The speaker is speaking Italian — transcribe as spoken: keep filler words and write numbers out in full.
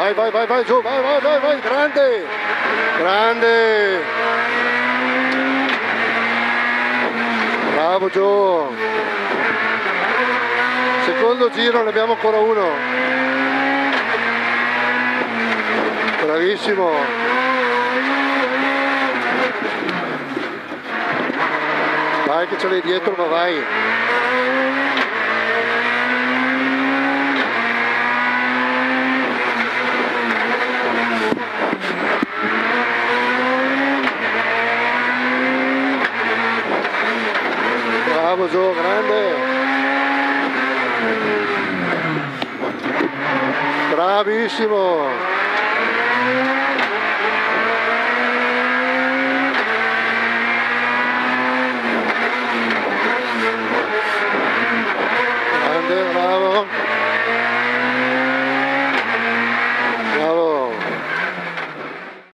vai, vai, vai, vai, giù, vai, vai, vai, vai, grande, grande, bravo Gio, secondo giro, ne abbiamo ancora uno, bravissimo, vai che ce l'hai dietro, ma vai. Bravo Gio, grande, bravissimo.